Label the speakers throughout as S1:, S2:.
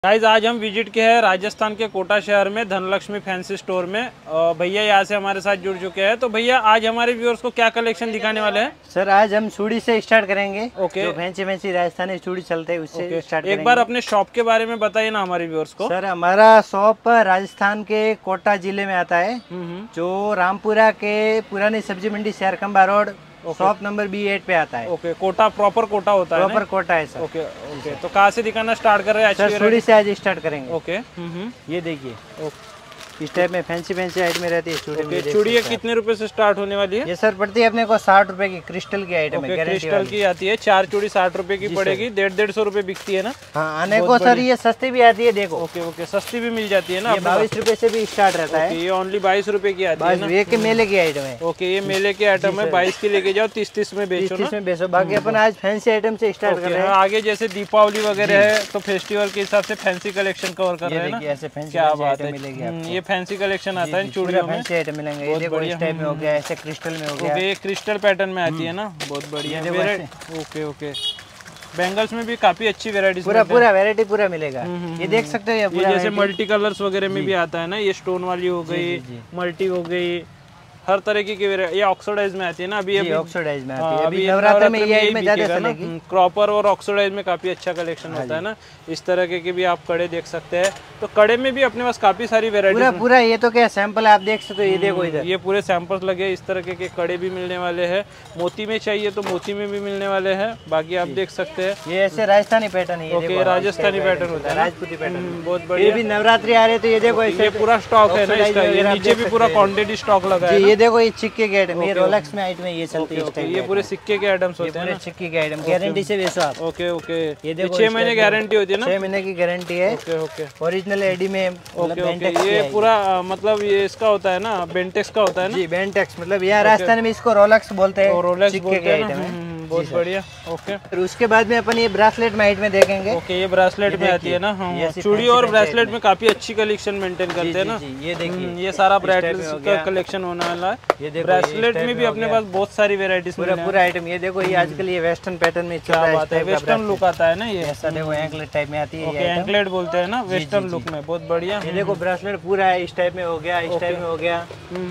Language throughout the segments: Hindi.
S1: गाइज आज हम विजिट किए हैं राजस्थान के कोटा शहर में धनलक्ष्मी फैंसी स्टोर में। भैया यहाँ से हमारे साथ जुड़ चुके हैं। तो भैया आज हमारे व्यूअर्स को क्या कलेक्शन दिखाने वाले हैं?
S2: सर आज हम चूड़ी से स्टार्ट करेंगे।
S1: ओके।
S2: जो फैंसी राजस्थानी चूड़ी चलते हैं उससे स्टार्ट करेंगे।
S1: एक बार अपने शॉप के बारे में बताइए ना हमारे व्यूअर्स को।
S2: सर हमारा शॉप राजस्थान के कोटा जिले में आता है, जो रामपुरा के पुरानी सब्जी मंडी Sherkhamba road shop number B8 पे आता है।
S1: ओके, कोटा प्रॉपर कोटा होता है?
S2: प्रॉपर कोटा है सर।
S1: ओके ओके, तो कहाँ से दिखाना स्टार्ट कर रहे हैं?
S2: सर चूड़ी से आज स्टार्ट करेंगे।
S1: ओके।
S2: ये देखिए इस टाइप में फैंसी आइटम रहती है चूड़ी।
S1: चूड़ी कितने रुपए से स्टार्ट होने वाली है?
S2: ये सर पड़ती है अपने को 60 रुपए की, क्रिस्टल की आइटम है।
S1: क्रिस्टल की आती है, 4 चूड़ी 60 रुपए की पड़ेगी, 150 रुपए बिकती है ना?
S2: हाँ, आने को सर ये सस्ती भी आती है। देखो
S1: ओके ओके, सस्ती भी मिल जाती है ना?
S2: 22 रुपए से भी स्टार्ट रहता है।
S1: ये ओनली 22 रुपए की आती है ना?
S2: ये मेले की आइटम है।
S1: ओके, ये मेले की आइटम है, 22 की लेके जाओ, 30 में बेचो ना?
S2: 30 में बेचो। बाकी अपन आज फैंसी आइटम से स्टार्ट कर रहे हैं।
S1: आगे जैसे दीपावली वगैरह है तो फेस्टिवल के हिसाब से फैंसी कलेक्शन कवर कर रहे हैं ना?
S2: ऐसे फैंसी
S1: क्या बात है,
S2: मिलेगी।
S1: ये फैंसी कलेक्शन आता है चूड़ियों में।
S2: फैंसी आइटम मिलेंगे। ये देखो इस टाइप में हो गया, ऐसे क्रिस्टल में हो गया।
S1: ये क्रिस्टल पैटर्न में आती है ना? बहुत बढ़िया। ओके ओके, बैंगल्स में भी काफी अच्छी वेराइटीज,
S2: पूरा वैरायटी पूरा मिलेगा। ये देख सकते हो,
S1: ये जैसे मल्टी कलर्स वगैरह में भी आता है ना? ये स्टोन वाली हो गई, मल्टी हो गई, हर तरह की ये ऑक्सीडाइज में आती है ना? अभी
S2: ऑक्सीडाइज में आती है। अभी नवरात्र में ये में ज्यादा चलेगी।
S1: प्रॉपर और ऑक्सीडाइज में काफी अच्छा कलेक्शन होता है ना? इस तरह के भी आप कड़े देख सकते हैं। तो कड़े में भी अपने पास काफी सारी वेरायटी
S2: पूरा ये तो क्या सैंपल आप देख सकते हो। ये देखो इधर
S1: ये पूरे सैंपल्स लगे। इस तरह के कड़े भी मिलने वाले हैं। मोती में चाहिए तो मोती में भी मिलने वाले हैं। बाकी आप देख सकते हैं
S2: ये ऐसे राजस्थानी पैटर्न है।
S1: ओके, राजस्थानी पैटर्न होता है,
S2: राजपूती पैटर्न।
S1: बहुत बढ़िया।
S2: ये भी नवरात्रि आ रहे तो ये देखो
S1: ये पूरा स्टॉक है ना इसका? ये नीचे भी पूरा क्वांटिटी स्टॉक लगा है।
S2: ये देखो ये सिक्के के आइटम, ये रोलेक्स में आइटम है, ये चलती है।
S1: ये पूरे सिक्के के आइटम्स होते हैं,
S2: सिक्के के आइटम, गारंटी से बेचो आप।
S1: ओके ओके,
S2: ये देखो
S1: 6 महीने गारंटी होती है ना?
S2: 6 महीने की गारंटी है।
S1: ओके ओके,
S2: ओरिजिनल एडी में।
S1: ओके ओके, ये पूरा मतलब ये इसका होता है ना? बेंटेक्स का होता है ना?
S2: जी बेंटेक्स, मतलब यहाँ राजस्थान में इसको रोलेक्स बोलते हैं।
S1: रोलेक्स बोलते हैं। बहुत बढ़िया। ओके,
S2: फिर उसके बाद में अपन ये ब्रेसलेट में में देखेंगे।
S1: ओके, ये ब्रेसलेट में आती है ना? चूड़ी और ब्रेसलेट में काफी अच्छी कलेक्शन मेंटेन करते हैं ना?
S2: ये देखिए
S1: ये सारा ब्रेसलेट का कलेक्शन होने वाला है। ब्रेसलेट में भी अपने पास बहुत सारी वेराइटीज,
S2: पूरा आइटम। ये देखो ये आजकल ये वेस्टर्न पैटर्न में चल रहा है।
S1: वेस्टर्न लुक आता है ना? ये
S2: ऐसा देखो एंकलेट टाइप में आती है।
S1: एंकलेट बोलते हैं ना वेस्टर्न लुक में। बहुत बढ़िया।
S2: ये देखो ब्रेसलेट पूरा इस टाइप में हो गया, इस टाइप में हो गया।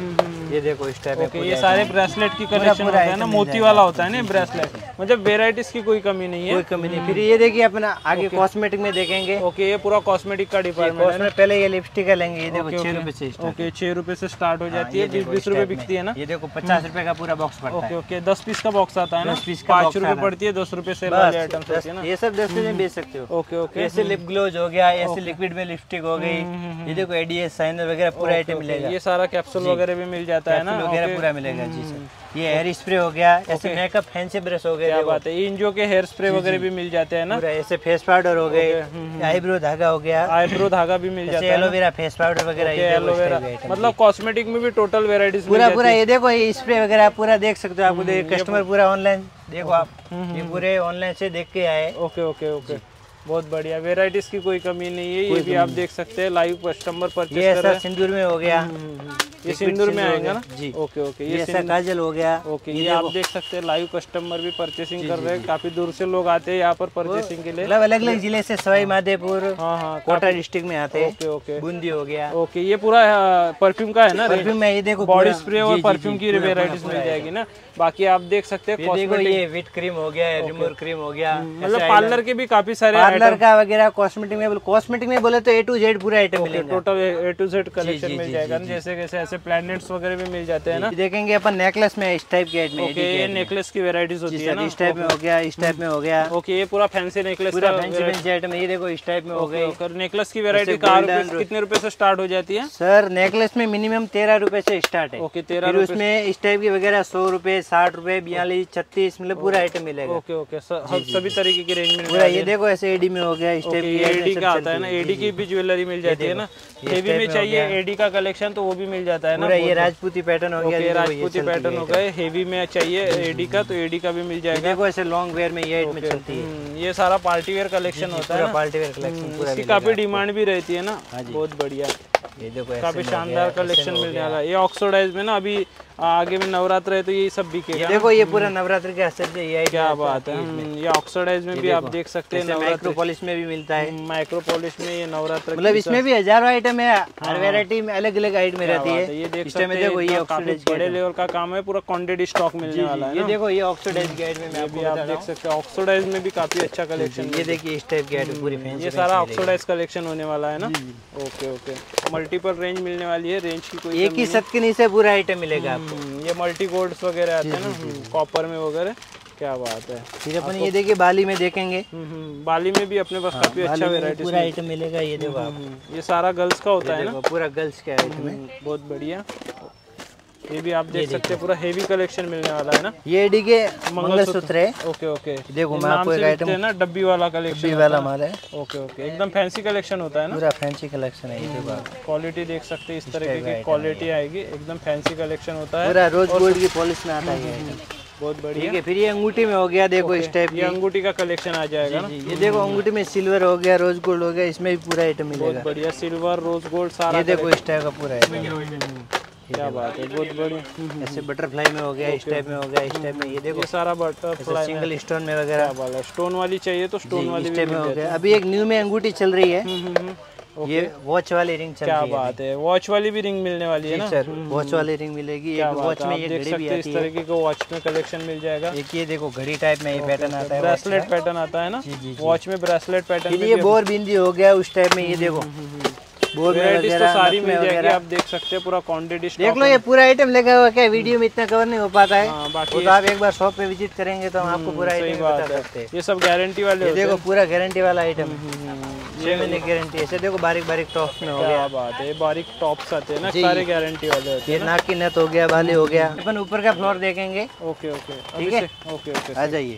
S2: ये देखो इस टाइप में।
S1: ये सारे ब्रेसलेट की कलेक्शन होता है ना? मोती वाला होता है ना ब्रेसलेट, मतलब वेराइटीज की कोई कमी नहीं है।
S2: कोई कमी नहीं। फिर ये देखिए अपना आगे कॉस्मेटिक में देखेंगे।
S1: ओके, ये पूरा कॉस्मेटिक का डिपार्टमेंट है।
S2: पहले ये लिपस्टिक लेंगे। ये देखो 6 रुपए से।
S1: ओके, 6 रुपए से स्टार्ट हो जाती है, 20 रुपए बिकती है ना?
S2: ये देखो 50 रुपए का पूरा बॉक्स पड़ता है।
S1: ओके ओके, 10 पीस का बॉक्स आता है ना? 5 रुपए पड़ती है, 10 रुपए से आइटम्स होती है ना?
S2: ये सब 10 में बेच सकते हो।
S1: ओके ओके,
S2: ऐसे लिप ग्लोज हो गया, ऐसे लिक्विड में लिपस्टिक हो गई। ये देखो एडीएस साइनर वगैरह पूरा आइटम मिलेगा।
S1: ये सारा कैप्सूल वगैरह भी मिल जाता है ना?
S2: वगैरह पूरा मिलेगा जी सर। ये हेयर स्प्रे हो गया, ऐसे मेकअप फैंसी ब्रश हो गया।
S1: क्या बात है, इंजो के हेयर स्प्रे वगैरह भी मिल जाते हैं ना?
S2: ऐसे फेस पाउडर हो गए, आईब्रो धागा हो गया,
S1: आईब्रो धागा भी मिल जाता है,
S2: एलोवेरा फेस पाउडर वगैरह।
S1: एलोवेरा मतलब कॉस्मेटिक में भी टोटल वेराइटीज
S2: पूरा। ये देखो ये स्प्रे वगैरह पूरा देख सकते हो। आपको कस्टमर पूरा ऑनलाइन देखो आप, ये पूरे ऑनलाइन से देख के आए।
S1: ओके ओके ओके, बहुत बढ़िया। वेराइटीज की कोई कमी नहीं है। ये भी आप देख सकते हैं, लाइव कस्टमर परचेज कर रहे हैं।
S2: सिंदूर में हो गया,
S1: ये सिंदूर में आएगा ना जी? ओके ओके,
S2: ये काजल हो गया।
S1: ओके, ये आप देख सकते हैं, लाइव कस्टमर भी परचेसिंग कर रहे हैं। काफी दूर से लोग आते हैं यहाँ पर परचेसिंग के लिए।
S2: अलग अलग जिले से, सवाई माधोपुर, कोटा डिस्ट्रिक्ट में आते हैं।
S1: ओके ओके,
S2: बूंदी हो गया।
S1: ओके, ये पूरा परफ्यूम का है ना?
S2: परफ्यूम में ये देखो
S1: बॉडी स्प्रे और परफ्यूम की वेराइटीज मिल जाएगी ना? बाकी आप देख सकते हैं,
S2: ये विट क्रीम हो गया, रिमूवर क्रीम हो गया।
S1: मतलब पार्लर के भी काफी सारे,
S2: पार्लर का वगैरह, कॉस्मेटिक में बोले तो A to Z पूरा आइटम मिलेगा।
S1: Total A to Z collection मिल जाएगा। जैसे कैसे ऐसे प्लैनेट्स वगैरह भी मिल जाते हैं ना?
S2: देखेंगे अपन नेकलेस में इस टाइप के आइटम।
S1: ओके, ये नेकलेस की वेराइटीज होती है ना?
S2: इस टाइप में हो गया, इस टाइप में हो गया।
S1: ओके, ये पूरा फैंसी नेकलेस,
S2: पूरा फैंसी आइटम। ये देखो इस टाइप में हो गया।
S1: नेकलेस की वेरायटी कितने रुपए से स्टार्ट हो जाती है?
S2: सर नेकलेस में मिनिमम 13 रुपए से स्टार्ट है।
S1: ओके, 13 रुपए।
S2: उसमें इस टाइप की वगैरह 100 रुपए, 60 रुपए, 42, 36, मतलब पूरा आइटम मिलेगा।
S1: ओके ओके, सभी तरीके की रेंज में
S2: पूरा। ये देखो ऐसे एडी में हो गया, इस टाइप की
S1: एडी का आता है ना? एडी की भी ज्वेलरी मिल जाती है ना? हेवी में चाहिए एडी का कलेक्शन तो वो भी मिल जाता है ना?
S2: ये राजपूती पैटर्न हो गया,
S1: राजपूती पैटर्न हो गए। हेवी में चाहिए एडी का तो एडी का भी मिल जाएगा।
S2: देखो ऐसे लॉन्ग वेयर में ये में चलती है।
S1: ये सारा पार्टी वेयर कलेक्शन होता है,
S2: पार्टी वेयर कलेक्शन।
S1: इसकी काफी डिमांड भी रहती है ना? बहुत बढ़िया।
S2: ये देखो ऐसे
S1: काफी
S2: में हो
S1: शानदार
S2: गया,
S1: कलेक्शन
S2: ऐसे में हो
S1: मिलने
S2: गया।
S1: वाला है। ये ऑक्सीडाइज में ना अभी आगे में नवरात्र है तो ये सब बिकेगा
S2: ये
S1: ना?
S2: देखो ये पूरा नवरात्र के असर से ये
S1: क्या बात है। ये ऑक्सीडाइज में भी आप देख सकते हैं,
S2: माइक्रो
S1: नवरात्र
S2: पॉलिश में भी मिलता है।
S1: माइक्रो पॉलिश में ये नवरात्र
S2: मतलब इसमें भी हजारों आइटम है, हर वेरायटी में अलग अलग आइटम रहती है।
S1: ये देख
S2: इस
S1: सकते
S2: टाइम में
S1: हैं
S2: देखो ये
S1: इतना काफी
S2: ऑक्सीडाइज
S1: बड़े लेवल का काम है, पूरा क्वांटिटी स्टॉक मिलने वाला है
S2: ये
S1: ना?
S2: देखो ये ऑक्सीडाइज की आइटम में
S1: ये
S2: आपको
S1: भी आप
S2: बता रहा
S1: देख सकते हैं, ऑक्सीडाइज में भी काफी अच्छा
S2: हूँ।
S1: कलेक्शन।
S2: ये देखिए इस टाइप की आइटम पूरी फैंसी
S1: ये सारा ऑक्सीडाइज कलेक्शन होने वाला है ना? ओके ओके, मल्टीपल रेंज मिलने वाली है, रेंज की कोई
S2: एक ही छत के नीचे पूरा आइटम मिलेगा आपको।
S1: ये मल्टी गोल्ड्स वगैरह आते हैं ना, कॉपर में वगैरह। क्या बात है।
S2: फिर अपन ये देखिए बाली में देखेंगे,
S1: बाली में भी अपने पास काफी अच्छा वेराइटी
S2: पूरा आइटम मिलेगा। ये देखो आप,
S1: ये सारा गर्ल्स का होता है ना?
S2: पूरा गर्ल्स का आइटम है।
S1: बहुत बढ़िया। ये भी आप देख सकते हैं, पूरा हेवी कलेक्शन मिलने वाला है ना?
S2: ये डी के मंगलसूत्र है।
S1: ओके ओके,
S2: देखो मैं आपको एक आइटम
S1: ना डब्बी वाला कलेक्शन
S2: वाला माल है।
S1: ओके ओके, एकदम फैंसी कलेक्शन होता है ना?
S2: पूरा फैंसी कलेक्शन है। ये देखो आप,
S1: क्वालिटी देख सकते हैं, इस तरह की क्वालिटी आएगी, एकदम फैंसी कलेक्शन होता है,
S2: पूरा रोज गोल्ड की पॉलिश में आता है ये आइटम।
S1: बहुत बढ़िया।
S2: ठीक है, फिर ये अंगूठी में हो गया, देखो इस टाइप
S1: ये अंगूठी का कलेक्शन आ जाएगा ना?
S2: ये देखो अंगूठी में सिल्वर हो गया, रोज गोल्ड हो गया, इसमें भी पूरा आइटम मिलेगा।
S1: बहुत बढ़िया, सिल्वर रोज गोल्ड सारा।
S2: ये देखो इस टाइप का पूरा आइटम।
S1: क्या बात है, बहुत बढ़िया।
S2: ऐसे बटरफ्लाई में हो गया, इस टाइप में हो गया, इस टाइप में। ये देखो
S1: ये सारा बटरफ्लाई
S2: सिंगल स्टोन में वगैरह
S1: वाला, स्टोन वाली चाहिए तो स्टोन वाली
S2: इस
S1: भी
S2: टाइप में
S1: मिल
S2: हो
S1: जाती
S2: गया। अभी एक न्यू में अंगूठी चल रही है,
S1: है।
S2: ये वॉच वाली रिंग चल
S1: क्या
S2: रही है।
S1: बात है, वॉच वाली भी रिंग मिलने वाली है ना?
S2: सर वॉच वाली रिंग मिलेगी। एक वॉच में ये
S1: देख
S2: घड़ी
S1: सकते
S2: भी
S1: हैं, इस
S2: आती है।
S1: तरीके का वॉच में कलेक्शन मिल जाएगा।
S2: एक ये देखो घड़ी टाइप में ये पैटर्न आता है,
S1: ब्रेसलेट पैटर्न आता है ना? वॉच में ब्रेसलेट पैटर्न।
S2: ये बोर बिंदी हो गया उस टाइप में। ये देखो बोर
S1: वैरायटीज तो सारी मिल जाएगी, आप देख सकते हैं, पूरा क्वांटिटी
S2: देख लो। ये पूरा आइटम लगा हुआ, क्या वीडियो में इतना कवर नहीं हो पाता है।
S1: बाकी
S2: तो आप एक बार शॉप पे विजिट करेंगे तो हम आपको पूरा आइटम बता सकते हैं।
S1: ये सब गारंटी वाले होते हैं।
S2: देखो पूरा गारंटी वाला आइटम, 6 महीने गारंटी। ऐसे देखो बारीक बारीक टॉप्स में हो गया।
S1: क्या बात है, बारीक टॉप्स आते हैं ना, सारे गारंटी वाले होते
S2: ये नाक की नथ हो गया, बाली हो गया। अपन ऊपर का फ्लोर देखेंगे।
S1: ओके ओके,
S2: ठीक है,
S1: ओके ओके,
S2: आ जाइए।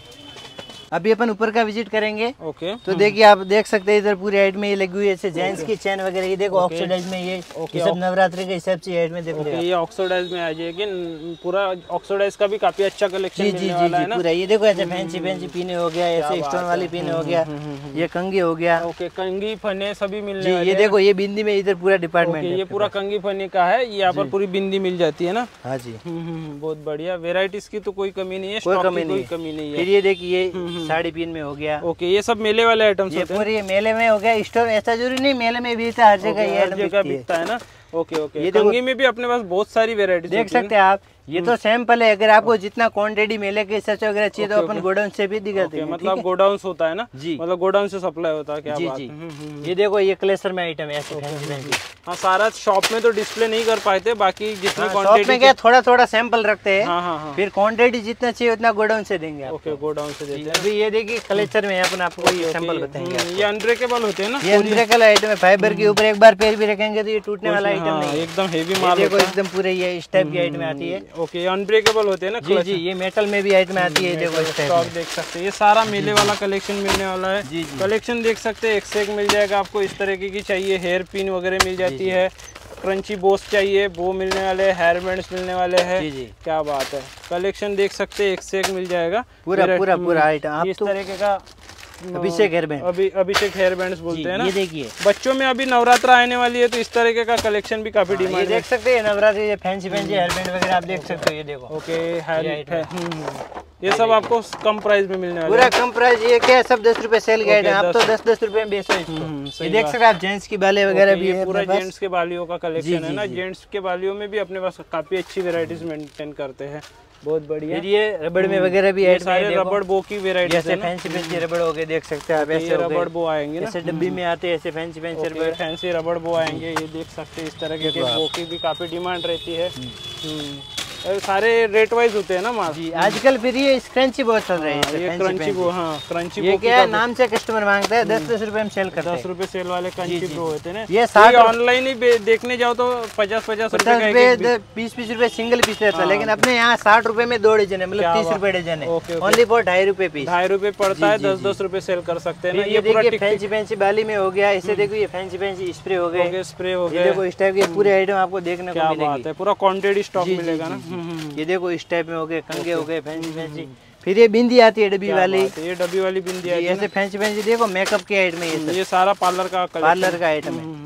S2: अभी अपन ऊपर का विजिट करेंगे।
S1: ओके,
S2: तो देखिए आप देख सकते हैं इधर पूरी आइट में ये लगी हुई है, ऐसे जेंट्स की चैन वगैरह। ये देखो ऑक्सीडाइज में ये सब नवरात्रि के हिसाब से आइट में देखो।
S1: ये ऑक्सीडाइज में आ जाएगी, पूरा ऑक्सीडाइज का भी काफी अच्छा कलेक्शन मिलने वाला है ना?
S2: पूरा ये देखो ऐसे फैंसी फैंसी पीने हो गया, ऐसे स्टोन वाली पीने हो गया, ये कंगी हो गया।
S1: ओके, कंगी फने सभी मिलने वाले
S2: ये देखो ये बिंदी में इधर पूरा डिपार्टमेंट है।
S1: ये पूरा कंगी फनी का है, यहाँ पर पूरी बिंदी मिल जाती है ना?
S2: हाँ जी,
S1: बहुत बढ़िया। वेराइटीज की तो कोई कमी नहीं है,
S2: कोई
S1: स्टॉक
S2: कमी
S1: की कोई कमी नहीं है।
S2: फिर ये देखिए साड़ी पीन में हो गया।
S1: ओके, ये सब मेले वाले आइटम्स
S2: ये
S1: होते हैं?
S2: पूरी मेले में हो गया। स्टोर ऐसा जरूरी नहीं, मेले में भी हर जगह ये
S1: हर जगह बिकता है ना? ओके ओके,
S2: ये
S1: कंगी में भी अपने पास बहुत सारी वेराइटीज
S2: देख सकते हैं आप। ये तो सैंपल है, अगर आपको जितना क्वांटिटी मेले के हिसाब से वगैरह चाहिए तो अपन गोडाउन से भी दिखाते हैं।
S1: मतलब गोडाउन होता है ना?
S2: जी,
S1: मतलब गोडाउन से सप्लाई होता है। क्या
S2: जी
S1: बात
S2: जी।
S1: है।
S2: ये देखो ये क्लेसर में आइटम है, ऐसे फैंसी फैंसी।
S1: हाँ, सारा शॉप में तो डिस्प्ले नहीं कर पाए थे, बाकी जितनी
S2: शॉप में
S1: क्वांटिटी।
S2: क्या थोड़ा थोड़ा सैंपल रखते हैं।
S1: हाँ हाँ हाँ,
S2: फिर क्वांटिटी जितना चाहिए उतना गोडाउन से देंगे आपको।
S1: ओके, गोडाउन से देते हैं।
S2: अभी ये देखिए कलेक्टर में अपन आपको ये सैंपल बताएंगे।
S1: ये अनब्रेकेबल होते हैं ना?
S2: ये अनब्रेकेबल आइटम है, फाइबर के ऊपर एक बार पैर भी रखेंगे तो ये टूटने वाला आइटम नहीं है।
S1: एकदम हेवी
S2: ये
S1: माल
S2: देखो एकदम पूरे ये इस टाइप की आइटम आती है।
S1: ओके, अनब्रेकेबल होते हैं ना?
S2: जी जी, ये मेटल में भी आइटम आती है। देखो इस टाइप
S1: स्टॉक देख सकते हैं, ये सारा मेले वाला कलेक्शन मिलने वाला है।
S2: जी जी,
S1: कलेक्शन देख सकते हैं, एक से एक मिल जाएगा आपको। इस तरीके की चाहिए, हेयर पिन वगैरह मिल जाती है, क्रंची बोस चाहिए वो मिलने वाले हैं, हेयर बैंड्स मिलने वाले हैं।
S2: जी जी,
S1: क्या बात है, कलेक्शन देख सकते हैं, एक से एक मिल जाएगा
S2: पूरा पूरा पूरा आइटम। आप
S1: इस
S2: तो
S1: तरीके का
S2: Abhishek hair band,
S1: Abhishek hair bands बोलते हैं ना?
S2: ये देखिए
S1: बच्चों में अभी नवरात्र आने वाली है तो इस तरीके का कलेक्शन भी काफी
S2: ये
S1: डिमांड है।
S2: देख सकते हैं नवरात्रि ये फैंसी फैंसी हेयर बैंड वगैरह आप देख सकते हो। ये देखो
S1: ओके, ये सब आपको कम प्राइस में मिलने वाला
S2: पूरा
S1: है।
S2: कम प्राइस। ये क्या है, सब 10 रुपए सेल गाइड है। आप तो 10-10 रुपए में बेचो इसको।
S1: सही
S2: ये देख सकते हैं आप, जेंट्स की बाले वगैरह भी
S1: ये
S2: है
S1: पूरा
S2: अपने पास।
S1: जेंट्स के बालियों का कलेक्शन है ना?
S2: जी।
S1: जेंट्स के बालियों में भी अपने पास काफी अच्छी वेराइटीज मेंटेन करते हैं। बहुत बढ़िया।
S2: फिर ये रबड़ में वगैरह भी
S1: ये
S2: ऐड
S1: सारे रबड़ बो की वेराइटी
S2: जैसे फैंसी फैंसी रबड़ हो गए, देख सकते हैं आप। ऐसे
S1: ये रबड़ बो आएंगे ना?
S2: ऐसे डब्बी में आते हैं, ऐसे फैंसी फैंसी रबड़।
S1: फैंसी रबड़ बो आएंगे, ये देख सकते हैं। इस तरह के बो की भी काफी डिमांड रहती है। सारे रेट वाइज होते हैं ना माल?
S2: जी, आजकल फिर ये स्क्रंची बहुत चल रही है।
S1: ये क्रंची बो, हाँ क्रंची
S2: ये
S1: बो
S2: क्या है, नाम से कस्टमर मांगता है, 10-10 रुपए में सेल करते हैं।
S1: 10 रुपए सेल वाले क्रंची बो होते हैं ना?
S2: ये 60
S1: ऑनलाइन ही देखने जाओ तो 50-50 रुपए का एक
S2: 20-20 रुपए सिंगल पीस रहता है, लेकिन अपने यहाँ 60 रुपए में 2 डजन है, मतलब 30 रुपए डजन है। ओनली फॉर 2.5 रुपए पीस।
S1: 2.5 रुपए पड़ता है, 10-10 रुपए सेल कर सकते हैं ना?
S2: ये देखिए फैंसी फैंसी बाली में हो गया, इसे देखो ये फैंसी फैंसी स्प्रे हो गए,
S1: स्प्रे हो
S2: ये
S1: गए।
S2: देखो इस टाइप के पूरे आइटम आपको देखने को मिलेंगे।
S1: पूरा क्वांटिटी स्टॉक मिलेगा ना?
S2: ये देखो इस टाइप में हो गए, कंगे हो गए फैंसी फैंसी। फिर ये बिंदी आती है डब्बी वाली,
S1: ये डब्बी वाली बिंदी है।
S2: ऐसे फैंसी फैंसी देखो मेकअप के आइटम है।
S1: ये सारा पार्लर का
S2: आइटम है।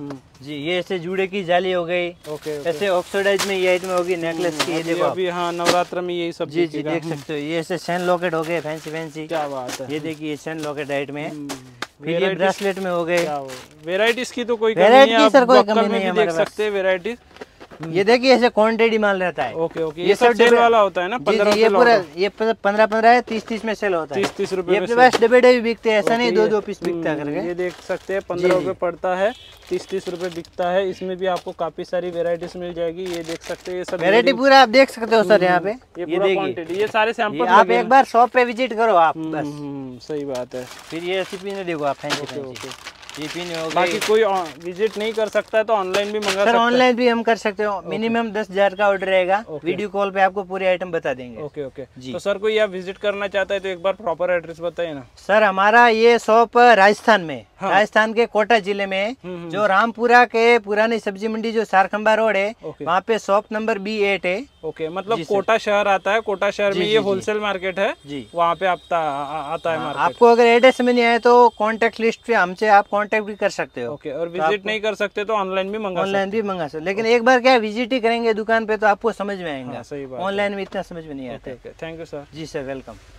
S2: जी, ये ऐसे जूड़े की जाली हो गई।
S1: ओके
S2: ऐसे ऑक्सीडाइज में ये आइटम होगी, नेकलेस की, ये देखो आप।
S1: अभी हाँ नवरात्र में यही सब
S2: जी जी, देख सकते हो। ये ऐसे चेन लॉकेट हो गए, फैंसी फैंसी।
S1: क्या बात है।
S2: ये देखिए चेन लॉकेट राइट में। फिर ये ब्रेसलेट में हो गए।
S1: वेराइटीज की तो कोई कमी नहीं है,
S2: सर कोई
S1: आप
S2: कमी
S1: में
S2: नहीं
S1: भी
S2: है
S1: देख
S2: हमारे
S1: सकते हैं वेराइटीज।
S2: ये देखिए ऐसे क्वांटिटी माल रहता है।
S1: ओके ओके, ये सब सेल वाला होता है ना? 15
S2: ये पूरा ये 15 है, 30 में सेल होता है।
S1: 30 रुपए
S2: ये अपने पास डब्बे भी बिकते हैं, ऐसा नहीं 2 पीस बिकता है करके।
S1: ये देख सकते हैं 15 रुपए पड़ता है, 30 रुपए बिकता है। इसमें भी आपको काफी सारी वेराइटीज मिल जाएगी। ये देख सकते हैं, ये सब
S2: वेराइटी पूरा आप देख सकते हो सर यहाँ पे।
S1: ये पूरा क्वांटिटी, ये सारे सैंपल
S2: आप एक बार शॉप पे विजिट करो आप बस।
S1: सही बात है।
S2: फिर ये ऐसी पीने देखो आप, फैंसी ये पीने हो गई।
S1: बाकी कोई विजिट नहीं कर सकता है तो ऑनलाइन भी मंगा सकते हैं।
S2: सर ऑनलाइन भी हम कर सकते हो। मिनिमम 10,000 का ऑर्डर रहेगा। वीडियो कॉल पे आपको पूरे आइटम बता देंगे।
S1: ओके ओके जी। तो सर कोई आप विजिट करना चाहता है तो एक बार प्रॉपर एड्रेस बताइए ना।
S2: सर हमारा ये शॉप राजस्थान में, राजस्थान के कोटा जिले में, जो रामपुरा के पुरानी सब्जी मंडी जो सारखंबा रोड है, वहाँ पे शॉप नंबर B8 है।
S1: ओके, मतलब कोटा शहर आता है। कोटा शहर में ये होलसेल मार्केट है जी, वहाँ पे आता है मार्केट।
S2: आपको अगर एड्रेस में नहीं आए तो कॉन्टेक्ट लिस्ट पे हमसे आप कॉन्टेक्ट भी कर सकते हो।
S1: ओके, और विजिट नहीं कर सकते तो ऑनलाइन भी मंगा
S2: सकते। लेकिन एक बार क्या विजिट ही करेंगे दुकान पे तो आपको समझ में आएगा।
S1: सही बात,
S2: ऑनलाइन में इतना समझ में नहीं आता।
S1: Thank you sir.
S2: जी सर, वेलकम।